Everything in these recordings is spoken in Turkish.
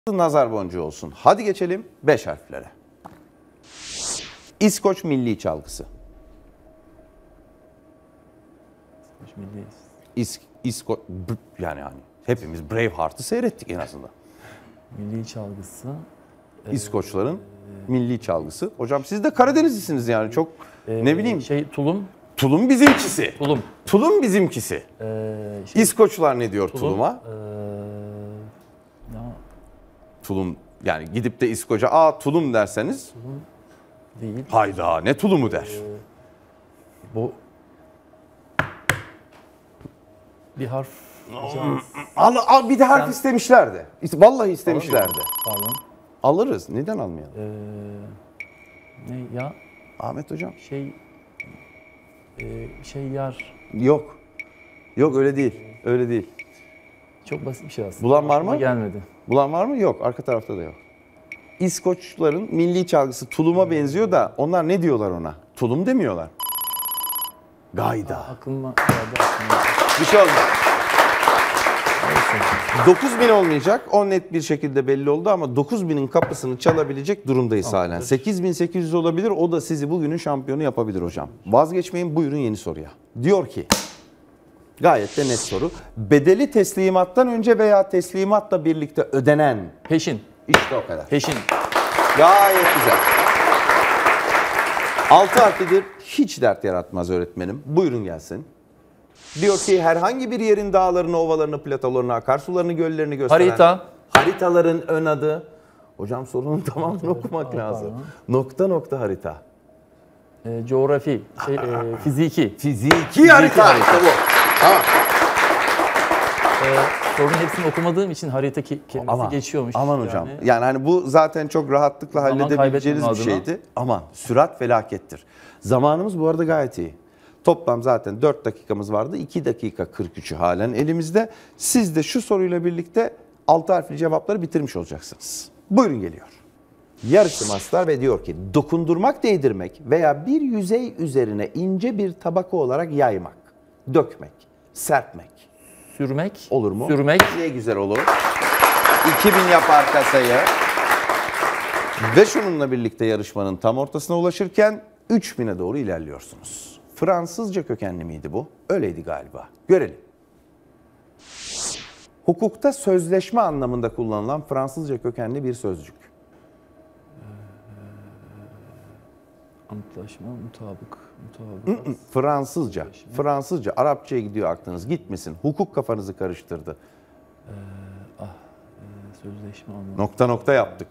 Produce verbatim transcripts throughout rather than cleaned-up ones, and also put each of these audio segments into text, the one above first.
Nazar boncuğu olsun. Hadi geçelim beş harflere. İskoç milli çalgısı. İskoç milli. İs, İsko, yani yani hepimiz Braveheart'ı seyrettik en azından. Milli çalgısı. İskoçların ee, milli çalgısı. Hocam siz de Karadenizlisiniz yani çok ee, ne bileyim. Şey tulum. Tulum bizimkisi. Tulum. Tulum bizimkisi. Ee, şey, İskoçlar ne diyor tulum, tuluma? Ee, ya. Tulum yani gidip de İskoç'a aa tulum derseniz. Tulum değil. Hayda ne tulumu der. Ee, bu bir harf. Al, al bir de harf Sen... istemişlerdi. Vallahi istemişlerdi. Pardon. Alırız. Neden almayalım? Ee, ne ya? Ahmet hocam. Şey e, şey yar. Yok. Yok öyle değil. Öyle değil. Çok basit bir şey aslında. Bulan var mı? Gelmedi. Bulan var mı? Yok. Arka tarafta da yok. İskoçların milli çalgısı tuluma benziyor da onlar ne diyorlar ona? Tulum demiyorlar. Gayda. Aa, aklıma geldi aslında. Bir şey oldu. dokuz bin olmayacak. O net bir şekilde belli oldu ama dokuz binin kapısını çalabilecek durumdayız halen. sekiz bin sekiz yüz olabilir. O da sizi bugünün şampiyonu yapabilir hocam. Vazgeçmeyin, buyurun yeni soruya. Diyor ki, gayet de net soru. Bedeli teslimattan önce veya teslimatla birlikte ödenen. Peşin. İşte o kadar. Peşin. Gayet güzel. Altı harflidir. Hiç dert yaratmaz öğretmenim. Buyurun gelsin. Diyor ki herhangi bir yerin dağlarını, ovalarını, platolarını, akarsularını, göllerini gösteren... Harita. Haritaların ön adı. Hocam sorunun tamamını okumak lazım. Nokta nokta harita. E, coğrafi. Şey, e, fiziki. Fiziki, fiziki harita. harita. İşte bu. Tamam. E, sorunun hepsini okumadığım için harita ki, kendisi aman, geçiyormuş. Aman yani. hocam. Yani hani bu zaten çok rahatlıkla Zaman halledebileceğiniz bir şeydi. Aman sürat felakettir. Zamanımız bu arada gayet iyi. Toplam zaten dört dakikamız vardı. iki dakika kırk üçü halen elimizde. Siz de şu soruyla birlikte altı harfli cevapları bitirmiş olacaksınız. Buyurun geliyor. Yarışı mastar ve diyor ki dokundurmak, değdirmek veya bir yüzey üzerine ince bir tabaka olarak yaymak, dökmek, serpmek. Sürmek. Olur mu? Sürmek. Ne güzel olur. iki bin yapar kasayı. Ve şununla birlikte yarışmanın tam ortasına ulaşırken üç bine doğru ilerliyorsunuz. Fransızca kökenli miydi bu? Öyleydi galiba. Görelim. Hukukta sözleşme anlamında kullanılan Fransızca kökenli bir sözcük. Antlaşma, mutabık, mutabık. Fransızca. Fransızca. Arapçaya gidiyor aklınız. Gitmesin. Hukuk kafanızı karıştırdı. Ee, ah, e, sözleşme anlamında. Nokta nokta yaptık.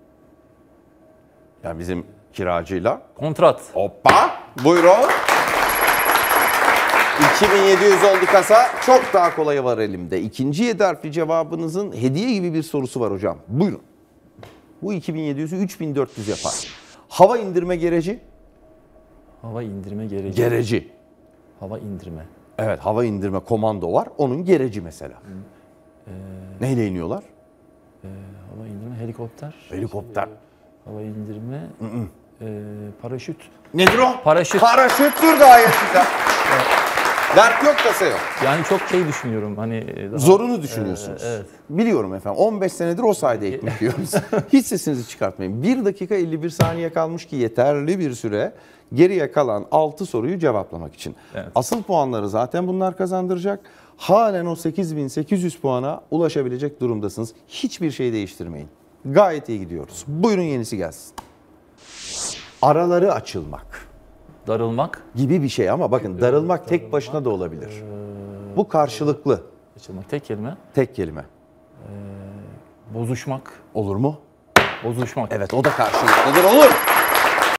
Yani bizim kiracıyla. Kontrat. Hoppa. Buyurun. iki bin yedi yüz oldu kasa. Çok daha kolayı var elimde. İkinci yedi harfli cevabınızın hediye gibi bir sorusu var hocam. Buyurun. Bu iki bin yedi yüzü üç bin dört yüz yapar. Hava indirme gereci. Hava indirme gereci. Gereci. Hava indirme. Evet, hava indirme komando var. Onun gereci mesela. Ee, Neyle iniyorlar? E, hava indirme, helikopter. Helikopter. E, hava indirme, e, paraşüt. Nedir o? Paraşüt. Paraşüttür gayet güzel. Evet. Dert yok, kasa yok. Yani çok şey düşünüyorum. Hani daha, zorunu düşünüyorsunuz. E, evet. Biliyorum efendim. on beş senedir o sayede ekmek yiyoruz. Hiç sesinizi çıkartmayın. bir dakika elli bir saniye kalmış ki yeterli bir süre geriye kalan altı soruyu cevaplamak için. Evet. Asıl puanları zaten bunlar kazandıracak. Halen o sekiz bin sekiz yüz puana ulaşabilecek durumdasınız. Hiçbir şey değiştirmeyin. Gayet iyi gidiyoruz. Buyurun yenisi gelsin. Araları açılmak. Darılmak. Gibi bir şey ama bakın darılmak tek başına da olabilir. Bu karşılıklı. Açılmak tek kelime. Tek kelime. Ee, bozuşmak. Olur mu? Bozuşmak. Evet o da karşılıklıdır, olur.